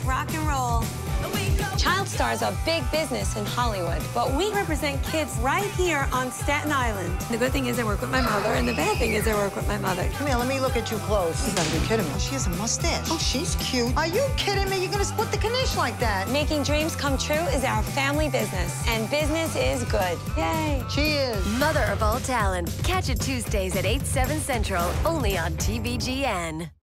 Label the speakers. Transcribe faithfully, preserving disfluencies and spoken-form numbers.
Speaker 1: rock and roll. Child stars are big business in Hollywood, but we represent kids right here on Staten Island. The good thing is I work with my mother, and the bad thing is I work with my mother.
Speaker 2: Come here, let me look at you close. You gotta be kidding me. Oh, she has a mustache. Oh, she's cute. Are you kidding me? You're gonna split the knish like that.
Speaker 1: Making dreams come true is our family business, and business is good. Yay.
Speaker 2: Cheers.
Speaker 3: Mother of all talent. Catch it Tuesdays at eight, seven Central, only on T V G N.